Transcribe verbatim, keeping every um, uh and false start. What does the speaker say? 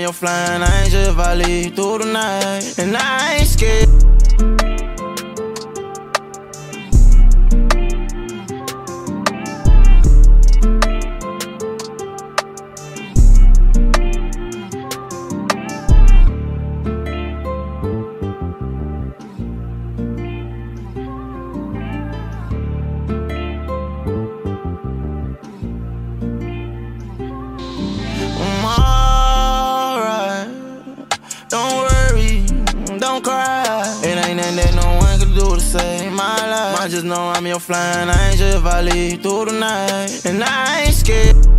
your flying, I ain't just if I leave through the night. And I ain't scared. Save my life. I just know I'm your flying, I ain't just if I leave through the night. And I ain't scared.